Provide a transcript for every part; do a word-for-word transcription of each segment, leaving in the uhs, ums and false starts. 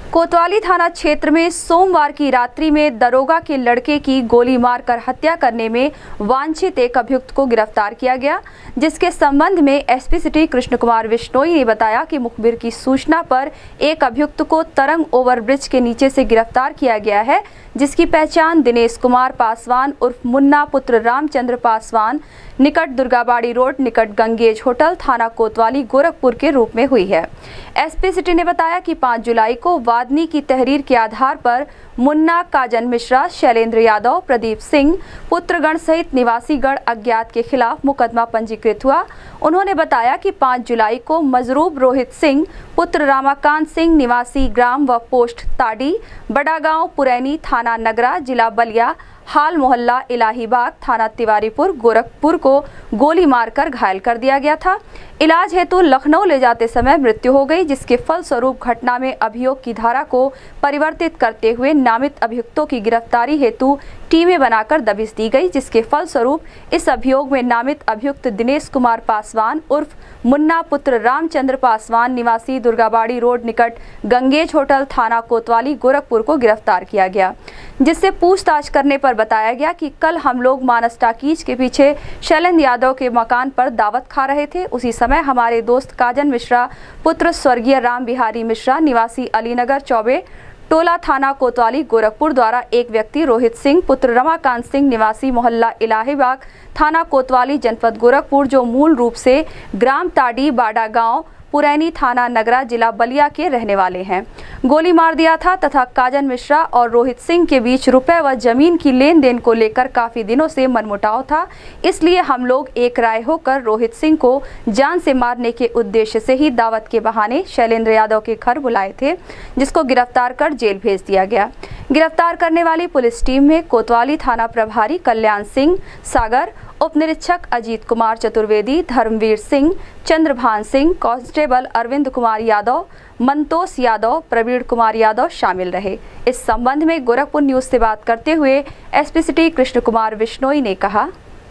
कोतवाली थाना क्षेत्र में सोमवार की रात्रि में दरोगा के लड़के की गोली मारकर हत्या करने में वांछित एक अभियुक्त को गिरफ्तार किया गया, जिसके संबंध में एसपी सिटी कृष्ण कुमार बिश्नोई ने बताया कि मुखबिर की सूचना पर एक अभियुक्त को तरंग ओवरब्रिज के नीचे से गिरफ्तार किया गया है, जिसकी पहचान दिनेश कुमार पासवान उर्फ मुन्ना पुत्र रामचंद्र पासवान निकट दुर्गाबाड़ी रोड निकट गंगेज होटल थाना कोतवाली गोरखपुर के रूप में हुई है। एसपी सिटी ने बताया कि पाँच जुलाई को वादनी की तहरीर के आधार पर मुन्ना, काजन मिश्रा, शैलेंद्र यादव, प्रदीप सिंह पुत्रगण सहित निवासीगण अज्ञात के खिलाफ मुकदमा पंजीकृत हुआ। उन्होंने बताया कि पाँच जुलाई को मजरूब रोहित सिंह पुत्र रामाकांत सिंह निवासी ग्राम व पोस्ट ताडी, बड़ा गांव, पुरैनी, थाना नगरा, जिला बलिया, हाल मोहल्ला इलाहीबाग, थाना तिवारीपुर, गोरखपुर को गोली मारकर घायल कर दिया गया था। इलाज हेतु लखनऊ ले जाते समय मृत्यु हो गई, जिसके फलस्वरूप घटना में अभियोग की धारा को परिवर्तित करते हुए नामित अभियुक्तों की गिरफ्तारी हेतु टीमें बनाकर दबिश दी गई, जिसके फलस्वरूप इस अभियोग में नामित अभियुक्त दिनेश कुमार पासवान उर्फ मुन्ना पुत्र रामचंद्र पासवान निवासी दुर्गाबाड़ी रोड निकट गंगेज होटल थाना कोतवाली गोरखपुर को गिरफ्तार किया गया, जिससे पूछताछ करने पर बताया गया कि कल हम लोग मानस टाकीज के पीछे शैलेंद्र यादव के मकान पर दावत खा रहे थे। उसी समय हमारे दोस्त काजन मिश्रा पुत्र स्वर्गीय राम बिहारी मिश्रा निवासी अलीनगर चौबे टोला थाना कोतवाली गोरखपुर द्वारा एक व्यक्ति रोहित सिंह पुत्र रमाकांत सिंह निवासी मोहल्ला इलाहीबाग थाना कोतवाली जनपद गोरखपुर, जो मूल रूप से ग्राम ताडी, बाड़ा गांव, पुरैनी, थाना नगरा, जिला बलिया के रहने वाले हैं, गोली मार दिया था तथा काजन मिश्रा और रोहित सिंह के बीच रुपए व जमीन की लेन देन को लेकर काफी दिनों से मनमुटाव था। इसलिए हम लोग एक राय होकर रोहित सिंह को जान से मारने के उद्देश्य से ही दावत के बहाने शैलेंद्र यादव के घर बुलाए थे, जिसको गिरफ्तार कर जेल भेज दिया गया। गिरफ्तार करने वाली पुलिस टीम में कोतवाली थाना प्रभारी कल्याण सिंह सागर, उप निरीक्षक अजीत कुमार चतुर्वेदी, धर्मवीर सिंह, चंद्रभान सिंह, कांस्टेबल अरविंद कुमार यादव, मंतोष यादव, प्रवीण कुमार यादव शामिल रहे। इस संबंध में गोरखपुर न्यूज से बात करते हुए एसपी सिटी कृष्ण कुमार बिश्नोई ने कहा,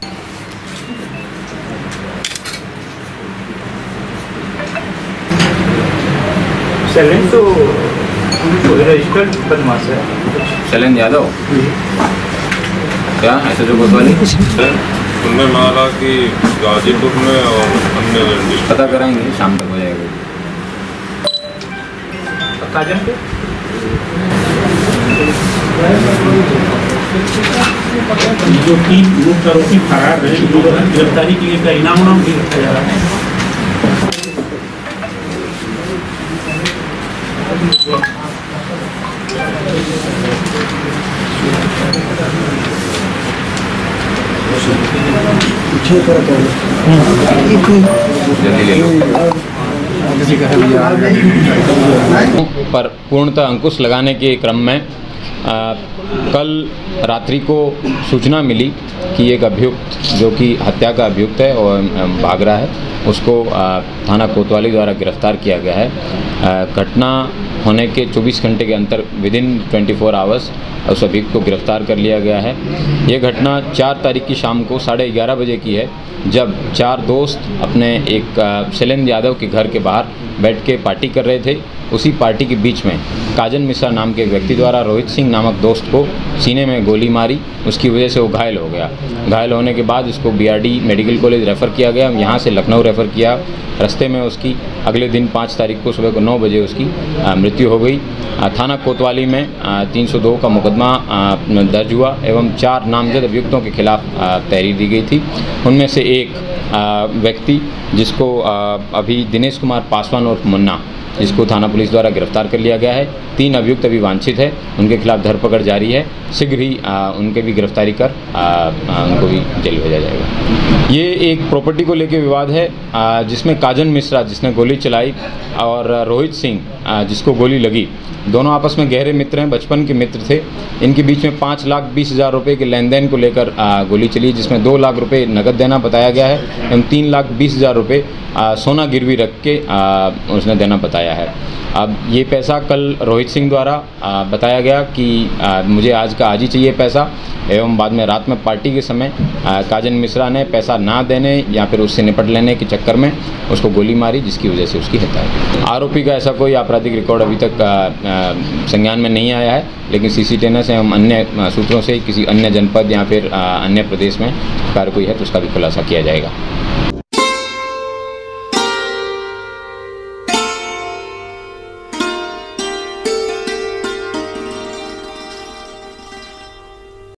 शैलेंद्र तो रजिस्टर्ड बदमाश है। शैलेंद्र यादव क्या ऐसे जो कोतवाली उनने मारा कि गाजीपुर में और अन्य पता कराएंगे, शाम तक हो जाएगा। काजन पे जो तीन मुख्य आरोपी फरार रहे, गिरफ्तारी के लिए का इनाम नाम भी रखा जा रहा है। पर पूर्णतः अंकुश लगाने के क्रम में आ, कल रात्रि को सूचना मिली कि एक अभियुक्त जो कि हत्या का अभियुक्त है और भाग रहा है, उसको आ, थाना कोतवाली द्वारा गिरफ्तार किया गया है। घटना होने के चौबीस घंटे के अंतर विद इन चौबीस आवर्स उस अभियुक्त को गिरफ्तार कर लिया गया है। ये घटना चार तारीख की शाम को साढ़े ग्यारह बजे की है, जब चार दोस्त अपने एक शैलेंद्र यादव के घर के बाहर बैठ के पार्टी कर रहे थे। उसी पार्टी के बीच में काजन मिश्रा नाम के व्यक्ति द्वारा रोहित सिंह नामक दोस्त को सीने में गोली मारी, उसकी वजह से वो घायल हो गया। घायल होने के बाद इसको बीआरडी मेडिकल कॉलेज रेफ़र किया गया, यहाँ से लखनऊ रेफ़र किया। रास्ते में उसकी अगले दिन पाँच तारीख को सुबह को नौ बजे उसकी मृत्यु हो गई। थाना कोतवाली में तीन सौ दो का मुकदमा दर्ज हुआ एवं चार नामजद अभियुक्तों के खिलाफ तहरीर दी गई थी। उनमें से एक व्यक्ति जिसको अभी दिनेश कुमार पासवान और मुन्ना, जिसको थाना पुलिस द्वारा गिरफ्तार कर लिया गया है। तीन अभियुक्त अभी वांछित है, उनके खिलाफ धरपकड़ जारी है। शीघ्र ही आ, उनके भी गिरफ्तारी कर आ, आ, उनको भी जेल भेजा जाएगा। ये एक प्रॉपर्टी को लेकर विवाद है, आ, जिसमें काजन मिश्रा जिसने गोली चलाई और रोहित सिंह आ, जिसको गोली लगी, दोनों आपस में गहरे मित्र हैं, बचपन के मित्र थे। इनके बीच में पाँच लाख बीस हज़ार रुपये के लेन देन को लेकर गोली चली, जिसमें दो लाख रुपए नकद देना बताया गया है एवं तीन लाख बीस हज़ार रुपये सोना गिरवी रख के आ, उसने देना बताया आया है। अब ये पैसा कल रोहित सिंह द्वारा आ, बताया गया कि आ, मुझे आज का आज ही चाहिए पैसा, एवं बाद में रात में पार्टी के समय आ, काजन मिश्रा ने पैसा ना देने या फिर उससे निपट लेने के चक्कर में उसको गोली मारी, जिसकी वजह से उसकी हत्या हुई। आरोपी का ऐसा कोई आपराधिक रिकॉर्ड अभी तक आ, आ, संज्ञान में नहीं आया है, लेकिन सीसीटीएनएस एवं अन्य सूत्रों से किसी अन्य जनपद या फिर आ, अन्य प्रदेश में कार्य कोई है तो उसका भी खुलासा किया जाएगा।